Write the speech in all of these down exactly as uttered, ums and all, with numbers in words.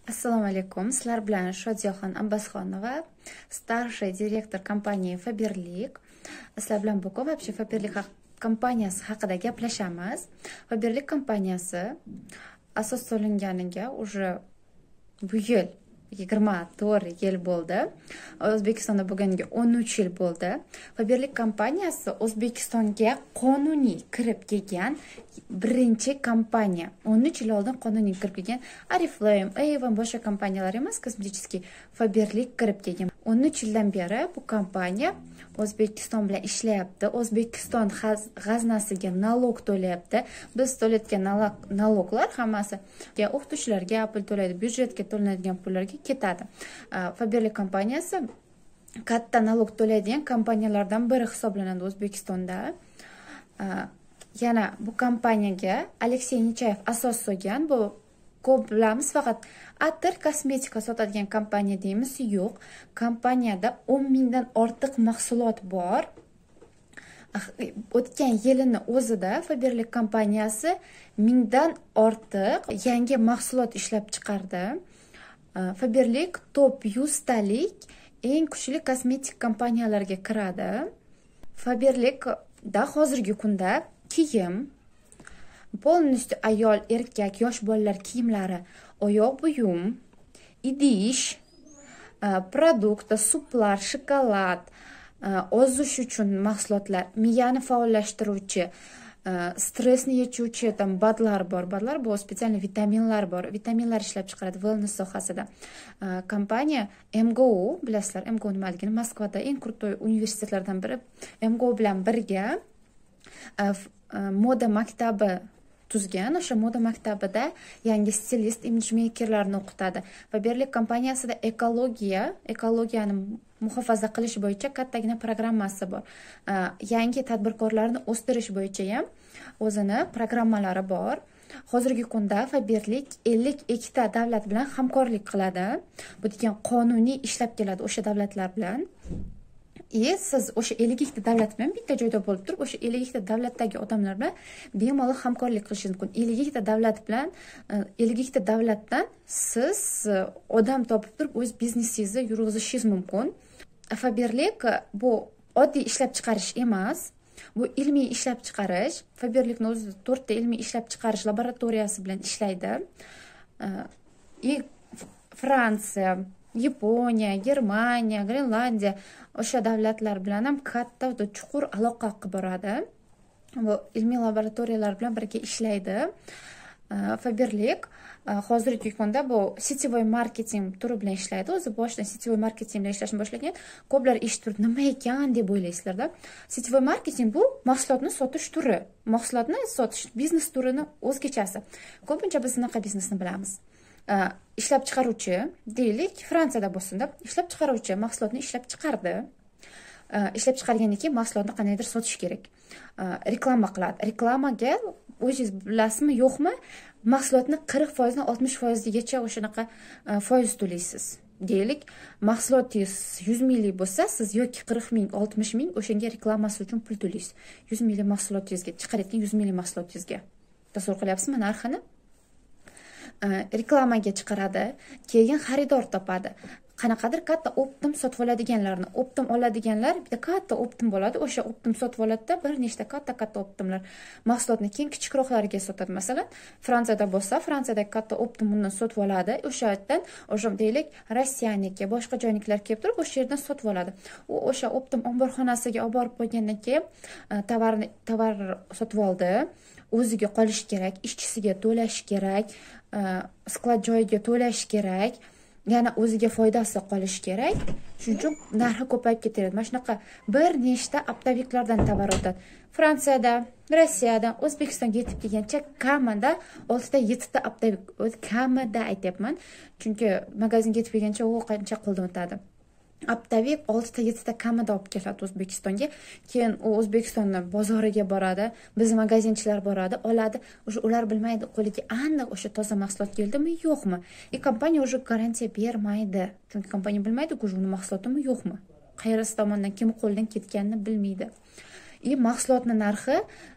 Assalomu alaykum. Sizlar bilan Shodiyaxon Abbasxonova, starший direktor kompaniya Faberlik. Sizlar bilan bugun вообще Faberlik kompaniyasi haqida gaplashamiz. Faberlik kompaniyasi asos solinganiga уже bu yil yigirma to'rt yil bo'ldi. O'zbekistonda bo'lganiga o'n uch yil bo'ldi. Faberlik kompaniyasi O'zbekistonga qonuniy kirib kelgan birinchi kompaniya. o'n uch yil oldin qonuniy kirib kelgan Oriflame, Avon boshqa kompaniyalar emas, kosmetik Faberlik kirib kelgan. o'n uch yildan beri bu kompaniya O'zbekiston bilan ishlayapti. O'zbekiston g'aznasiga nalog to'layapti. Biz to'layotgan naloglar hammasi o'qituvchilarga pul to'laydi, byudjetga to'lanadigan pullarga ketadi. Faberlik kompaniyasi katta nalog to'laydigan kompaniyalardan biri hisoblanadi O'zbekistonda. Yana bu kompaniyaga Aleksey Nechayev asos solgan. Bu ko'p bilamiz, faqat atir kosmetika sotadigan kompaniya deymiz, yo'q. Kompaniyada o'n mingdan ortiq mahsulot bor. O'tgan yilini o'zida Faberlik kompaniyasi mingdan ortiq yangi mahsulot ishlab chiqardi. Faberlik top yuztalik eng kuchli kosmetik kompaniyalarga kiradi. Faberlikda hozirgi kunda kiyim, polностью ayol, erkak, yosh bolalar kiyimlari, oyoq buyum, idish, produktlar, suplar, shokolad, ozish uchun mahsulotlar, miyani faollashtiruvchi, stressni yechuvchi tam badlar bor. Badlar bu spesial vitaminlar bor. Vitaminlar ishlab chiqaradi wellness sohasida. Kompaniya M G U, bilasizlar, M G U nimaligini, Moskvada eng krutoy universitetlardan biri. M G U bilan birga moda maktabi tuzgan. O'sha moda maktabida yangi stilist, image makerlarni o'qitadi. Faberlik kompaniyasida ekologiya, ekologiyani muhofaza qilish bo'yicha kattagina programmasi bor. Yangi tadbirkorlarni o'stirish bo'yicha ham o'zini programmalari bor. Hozirgi kunda Faberlik ellik ikkita davlat bilan hamkorlik qiladi. Bu degan qonuniy ishlab keladi o'sha davlatlar bilan. E, siz o'sha ellik ikkita davlat bilan bitta joyda bo'lib turib, o'sha ellik ikkita davlatdagi odamlar bilan bemalol hamkorlik qilishingiz mumkin. ellik ikkita davlat bilan, ellik ikkita davlatdan siz odam topib turib o'z biznesingizni yurg'izishingiz mumkin. Faberlik bu oddiy ishlab chiqarish emas, bu ilmiy ishlab chiqarish. Faberlikning o'zi to'rtta ilmiy ishlab chiqarish laboratoriyasi bilan ishlaydi. Fransiya, Yaponiya, Germaniya, Grenlandiya o'sha davlatlar bilan ham katta va chuqur aloqa qilib boradi. Bu ilmiy laboratoriyalar bilan birga ishlaydi. Faberlik hozirgi kunda bu sityovoy marketing turi bilan ishlaydi. O'zi boshdan sityovoy marketing bilan ishlashni boshlagan. Ko'plar eshitib turib, nima ekan deb o'ylaysizlarda. Sityovoy marketing bu mahsulotni sotish turi. Mahsulotni sotish biznes turini o'zgachasi. Ko'pincha biz shunaqa biznesni bilamiz. Ishlab chiqaruvchi, deylik, Fransiyada bo'lsin-da, ishlab chiqaruvchi mahsulotni ishlab chiqardi. Ishlab chiqargandan keyin mahsulotni qandaydir sotish kerak. Reklama qiladi. Reklamaga o'zingiz bilasizmi, yo'qmi? Mahsulotni qirq foiz dan oltmish foiz gacha o'shanaqa foiz to'laysiz. Deylik, mahsulotingiz yuz minglik bo'lsa, siz yoki qirq ming, oltmish ming o'shanga reklamasi uchun pul to'laysiz. yuz minglik mahsulotingizga, chiqarayotgan yuz minglik mahsulotingizga. Tasavvur qilyapsizmi narxini? Reklamaga chiqaradi, keyin xaridor topadi. Qanaqadir katta optim sotib oladiganlarni, optim oladiganlar bitta katta optim bo'ladi. O'sha optim sotib oladida bir nechta katta-katta optimlar mahsulotni keyin kichikroqlarga sotadi. Masalan, Fransiyada bo'lsa, Fransiyadagi katta optim undan sotib oladi. O'sha yerdan, o'sha deylik, Rossiyaniki, boshqa joyniklar kelib turib, o'sha yerdan sotib oladi. U o'sha optim omborxonasiga olib borib qo'ygandan keyin tovarni tovar sotib oldi. O'ziga qolish kerak, ishchisiga to'lash kerak, sklad joyiga to'lash kerak, yana o'ziga foydasi qolish kerak. Shuning uchun narxi ko'payib ketaveradi. Mana shunaqa bir nechta optaviklardan tovar o'tadi. Fransiyada, Rossiyada, O'zbekistonga yetib kelgancha kamida oltita yettita optavik, kamida aytyapman. Chunki magazinga yetib kelgancha u qancha qo'ldan o'tadi. Optavik oltita yettita kamida olib keladi O'zbekistonga. Keyin u O'zbekistonning bozoriga boradi, biz magazinchilar boradi, oladi. O'sha ular bilmaydi qo'liga aniq o'sha toza mahsulot keldimi, yo'qmi. E kompaniya o'sha garantiya bermaydi. Chunki kompaniya bilmaydi-ku, uni mahsulotimi, yo'qmi. Qayerasi tomonidan kim qo'ldan ketganini bilmaydi. И mahsulotning narxi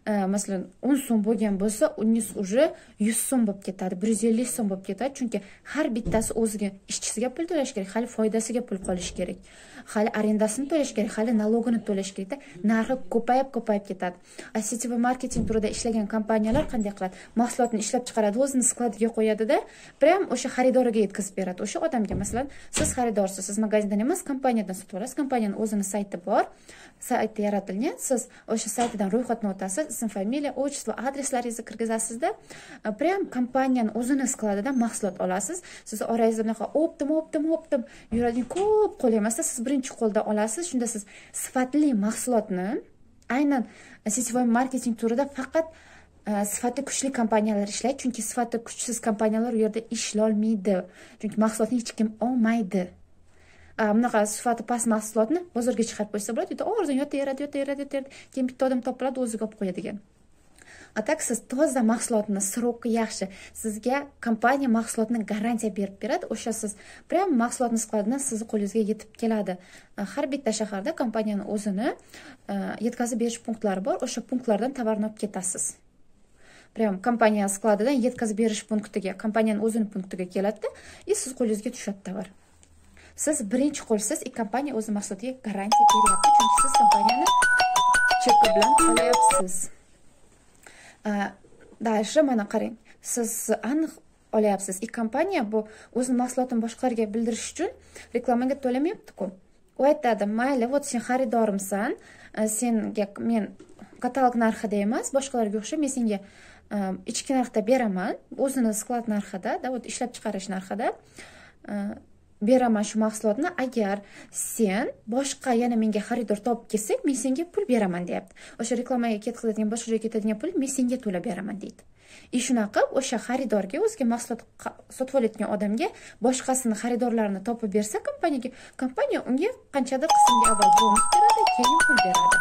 masalan o'n so'm bo'lgan bo'lsa, uningiz уже yuz so'm bo'lib ketadi, bir yuz ellik so'm bo'lib ketadi. Chunki har bittasi o'ziga ishchisiga pul to'lash kerak, hali foydasiga pul qolish kerak. Hali arendasini to'lash kerak, hali nalogini to'lash kerak. Narxi ko'payib, ko'payib ketadi. A sityovoy marketing turida ishlagan kompaniyalar qanday qiladi? Mahsulotni ishlab chiqaradi, o'zini skladiga qo'yadi-da, prям o'sha xaridoriga yetkazib beradi. O'sha odamga, masalan, siz xaridorsiz, siz magazindan emas, kompaniyadan sotib olasiz. Kompaniyaning o'zini sayti bor. Sayti yaratilgan. Siz o'sha saytidan ro'yxatni o'tasiz, ism, familiya, otchestvo, adreslaringizni kirgizasizda, prям kompaniyaning o'zini skladidan mahsulot olasiz. Siz orangizda bunaqa optim, optim, optim yuradigan ko'p qo'l emasda, siz birinchi qo'lda olasiz. Shunda siz sifatli mahsulotni aynan sityovoy marketing turida faqat sifati kuchli kompaniyalar ishlaydi, chunki sifati kuchsiz kompaniyalar u yerda ishlolmaydi. Chunki mahsulotni hech kim olmaydi. Bunaqa sifati past mahsulotni bozorga chiqarib qo'ysa bo'ladi, juda arzon yotaveradi, yotaveradi, yotaveradi, keyin bitta odam topiladi, o'ziga olib qo'yadigan. A tak siz toza mahsulotni, sroki yaxshi, sizga kompaniya mahsulotni garantiya berib beradi. O'sha siz prям mahsulotni skladidan sizni qo'lingizga yetib keladi. Har bitta shaharda kompaniyaning o'zini yetkazib berish punktlari bor. O'sha punktlardan tovarni olib ketasiz. Prям kompaniya skladidan yetkazib berish punktiga, kompaniyaning o'zini punktiga keladi-da, и siz qo'lingizga tushadi tovar. Siz birinchi qo'lsiz, и kompaniya o'z mahsulotiga garantiya beryapti, chunki siz kompaniyani cheki bilan olyapsiz. Dальше mana qarang, siz aniq olyapsiz. И kompaniya bu o'z mahsulotini boshqalarga bildirish uchun reklamaga to'lamayapti-ku. U aytadi, "Mayli, вот sen xaridorimsan, senga men katalog narxida emas, boshqalarga o'xshab men senga ichki narxda beraman, o'zini sklad narxida, da, вот ishlab chiqarish narxida beraman shu mahsulotni. Agar sen boshqa yana menga xaridor topib kelsak, men senga pul beraman", deyapti. O'sha reklamaga ketkazadigan, boshqa joyga ketadigan pul men senga to'lab beraman deydi. И shunaqa o'sha xaridorga, o'ziga mahsulot sotib olayotgan odamga boshqasini xaridorlarini topib bersa kompaniyaga, kompaniya unga qanchadir qismga avval bonus beradi, keyin pul beradi.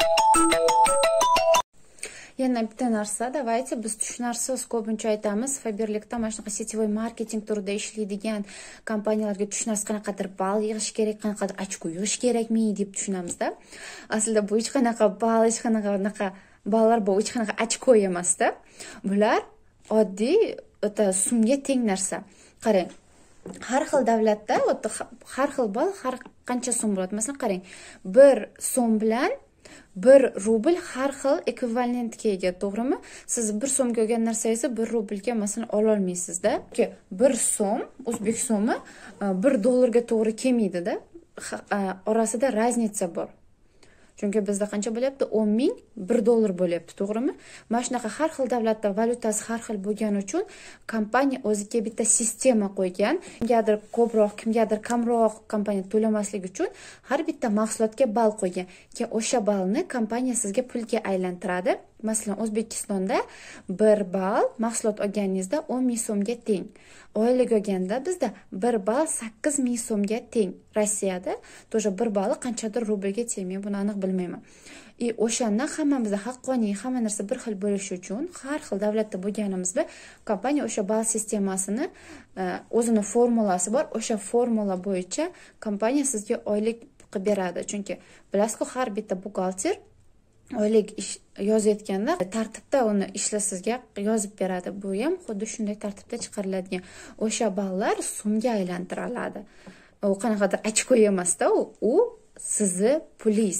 Yana bitta narsa, davayte biz tushunarsiz ko'pincha aytamiz, Faberlikda mana shunaqa sityovoy marketing turida ishlaydigan kompaniyalarga tushunarsiz qanaqadir ball yig'ish kerak, qanaqadir ochko yig'ish kerakmi deb tushunamizda. Aslida bu hech qanaqa ball, hech qanaqa unaqa ballar bu hech qanaqa ochko emasda. Bular oddiy o'ta sumga teng narsa. Qarang, har xil davlatda har xil ball har qancha so'm bo'ladi. Masalan, qarang, bir so'm bilan bir rubl har xil ekvivalentga ega, to'g'rimi? Siz bir so'mga olgan narsangizni bir rublga masalan ola olmaysizda. Chunki bir so'm, o'zbek so'mi bir dollarga to'g'ri kelmaydi-da. Orasida raznica bor. Chunki bizda qancha bo'lyapti? o'n ming bir dollar bo'lyapti, to'g'rimi? Mana shunaqa har xil davlatda valyutasi har xil bo'lgani uchun kompaniya o'ziga bitta sistema qo'ygan. Kimgadir ko'proq, kimgadir kamroq kompaniya to'lamasligi uchun har bitta mahsulotga ball qo'ygan. Keyin o'sha ballni kompaniya sizga pulga aylantiradi. Masalan, O'zbekistonda bir ball mahsulot olganingizda o'n ming so'mga teng. Oylik olganda bizda bir ball sakkiz ming so'mga teng. Rossiyada тоже bir balli qanchadir rublga teng, men buni aniq bilmayman. И o'shandan hammamizda haqqoniy, hamma narsa bir xil bo'lishi uchun har xil davlatda bo'lganimizda kompaniya o'sha ball sistemasini, o'zini formulasi bor. O'sha formula bo'yicha kompaniya sizga oylik qilib beradi. Chunki bilasizku, har bitta buxgalter oylik ish yozayotganda tartibda uni ishla sizga yozib beradi. Bu ham xuddi shunday tartibda chiqariladigan. O'sha ballar so'mga aylantiriladi. U qanaqadir ochko emasda, u sizni pulingiz.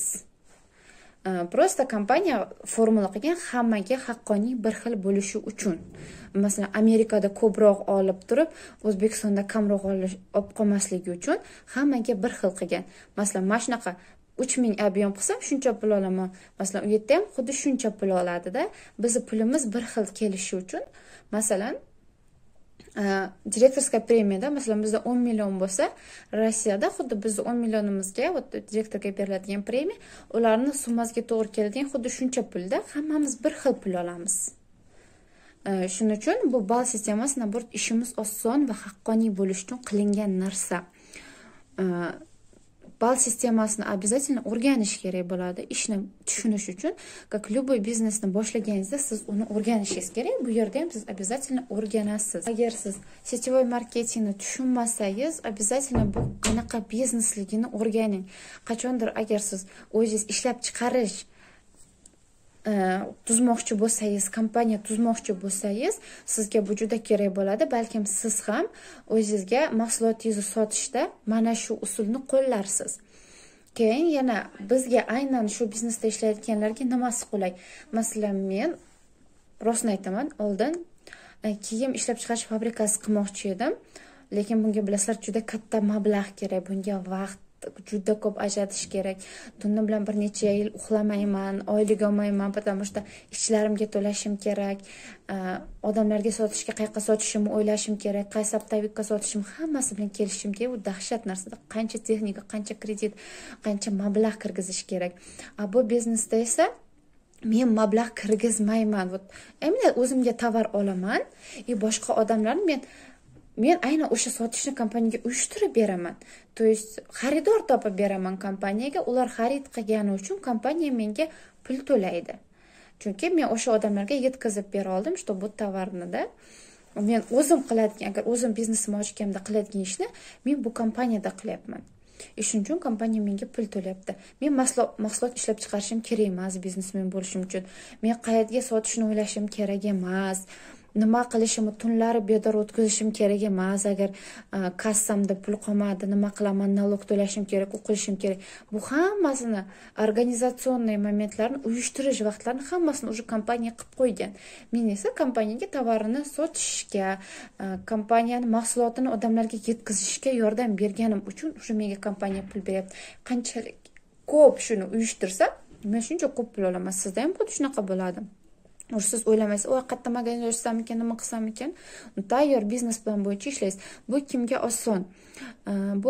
Просто kompaniya formula qilgan hammaga haqqoniy bir xil bo'lishi uchun. Masalan, Amerikada ko'proq olib turib, O'zbekistonda kamroq olib qolmasligi uchun hammaga bir xil qilgan. Masalan, mana shunaqa uch ming объем qilsam shuncha pul olaman. Masalan, u yerda ham xuddi shuncha pul oladi-da. Bizning pulimiz bir xil kelishi uchun, masalan, direktorska premiyada, masalan, bizda o'n million bo'lsa, Rossiyada xuddi bizning o'n millionimizga, direktorga beriladigan premiya, ularning summasiga to'g'ri keladigan xuddi shuncha pulda hammamiz bir xil pul olamiz. Shuning uchun bu ball sistemasi nabort ishimiz oson va haqqoniy bo'lish uchun qilingan narsa. Ball sistemasini обязательно o'rganish kerak bo'ladi. Ishni tushunish uchun, как любой biznesni boshlaganingizda siz uni o'rganishingiz kerak. Bu yerda ham siz обязательно o'rganasiz. Agar siz sityovoy marketingni tushunmasangiz, обязательно bu qanaqa biznesligini o'rganing. Qachondir agar siz o'zingiz ishlab chiqarish tuzmoqchi bo'lsangiz, kompaniya tuzmoqchi bo'lsangiz, sizga bu juda kerak bo'ladi. Balkim siz ham o'zingizga mahsulotingizni sotishda mana shu usulni qo'llarsiz. Keyin yana bizga aynan shu biznesda ishlayotganlarga nimasi qulay? Masalan, men rostni aytaman, oldin kiyim ishlab chiqarish fabrikasi qilmoqchi edim, lekin bunga bilasizlar juda katta mablag' kerak, bunga vaqt juda ko'p ajratish kerak. Tunda bilan bir necha yil uxlamayman, oylik olmayman, потому что ishlarimga to'lashim kerak, odamlarga sotishga qayerga sotishimni o'ylashim kerak, qaysi optavikka sotishim, hammasi bilan kelishim kerak. U dahshat narsa. Qancha texnika, qancha kredit, qancha mablag' kirgizish kerak. A bu biznesda esa men mablag' kirgizmayman. Endi o'zimga tovar olaman, и boshqa odamlarni men Men aynan o'sha sotishni kompaniyaga uyushtirib beraman. То есть xaridor topib beraman kompaniyaga, ular xarid qilgani uchun kompaniya menga pul to'laydi. Chunki men o'sha odamlarga yetkazib bera oldim, что bu tovarni-da men o'zim qiladigan, agar o'zim biznesimni ochganimda qiladigan ishni men bu kompaniyada qilyapman. Shuning uchun kompaniya menga pul to'layapti. Men mahsulot ishlab chiqarishim kerak emas biznesmen bo'lishim uchun. Men qayerga sotishni o'ylashim kerak emas. Nima qilishimni tunlari bedor o'tkazishim kerak emas. Agar kassamda pul qolmadi, nima qilaman, nalog to'lashim kerak, u qilishim kerak. Bu hammasini organizatsionniy momentlarni, uyushtirish vaqtlarini hammasini o'sha kompaniya qilib qo'ygan. Men esa kompaniyaga tovarini sotishga, kompaniyani mahsulotini odamlarga yetkazishga yordam berganim uchun o'sha menga kompaniya pul beryapti. Qanchalik ko'p shuni uyushtirsam, men shuncha ko'p pul olaman. Sizda ham xuddi shunaqa bo'ladi. Siz o'ylamaysiz, "Voy, qayerda magazin ochsam ekan, nima qilsam ekan?" Tayyor biznes plan bo'yicha ishlaysiz. Bu kimga oson? Bu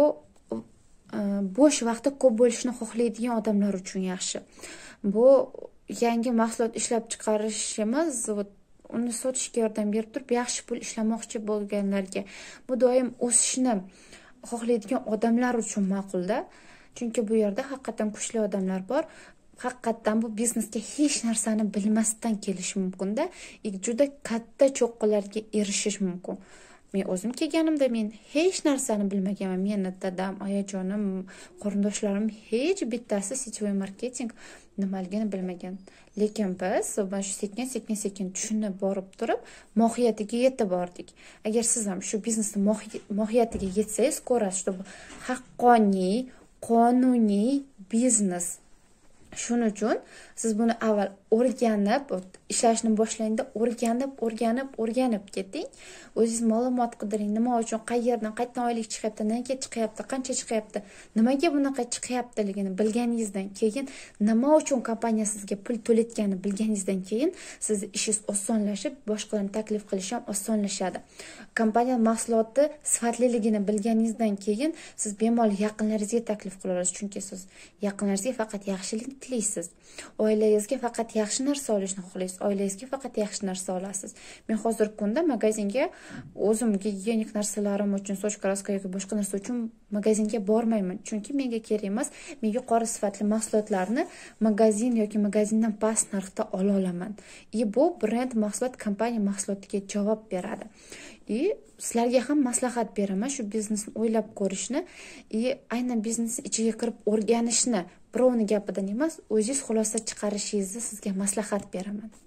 bo'sh vaqti ko'p bo'lishini xohlaydigan odamlar uchun yaxshi. Bu yangi mahsulot ishlab chiqarish emas, uni sotishga yordam berib turib, yaxshi pul ishlamoqchi bo'lganlarga. Bu doim o'sishni xohlaydigan odamlar uchun ma'qul-da. Chunki bu yerda haqiqatan kuchli odamlar bor. Haqiqatan bu biznesga hech narsani bilmasdan kelish mumkin-da, juda katta cho'qqilarga erishish mumkin. Men o'zim kelganimda men hech narsani bilmaganman. Meni dadam, oyajonim, qarindoshlarim hech bittasi sityoy marketing nimaligini bilmagan. Lekin biz mana shu sekin sekin sekin tushunib borib turib, mohiyatiga yetib bordik. Agar siz ham shu biznesning mohiyatiga yetsangiz, ko'rasiz, bu haqqoniy, qonuniy biznes. Shuning uchun siz buni avval o'rganib, ishlashni boshlanganda o'rganib, o'rganib, o'rganib keting. O'zingiz ma'lumot qidiring, nima uchun, qayerdan, qayerdan oylik chiqyapti, nega chiqyapti, qancha chiqyapti, nimaga bunaqa chiqyaptiligini bilganingizdan keyin, nima uchun kompaniya sizga pul to'layotganini bilganingizdan keyin sizning ishingiz osonlashib, boshqalarni taklif qilish ham osonlashadi. Kompaniya mahsuloti sifatliligini bilganingizdan keyin siz bemalol yaqinlaringizga taklif qila olasiz, chunki siz yaqinlaringizga faqat yaxshilik tilaysiz. Oilangizga faqat yaxshi narsa olishni xohlaysiz. Oilangizga faqat yaxshi narsa olasiz. Men hozirgi kunda magazinga o'zimga gigiyenik narsalarim uchun, soch kraska yoki boshqa narsa uchun magazinga bormayman. Chunki menga kerak emas. Men yuqori sifatli mahsulotlarni magazin yoki magazindan past narxda ola olaman. И bu brend mahsulot kompaniya mahsulotiga javob beradi. И sizlarga ham maslahat beraman shu biznesni o'ylab ko'rishni, и aynan biznesning ichiga kirib o'rganishni, birovning gapidan emas, o'zingiz xulosa chiqarishingizni sizga maslahat beraman.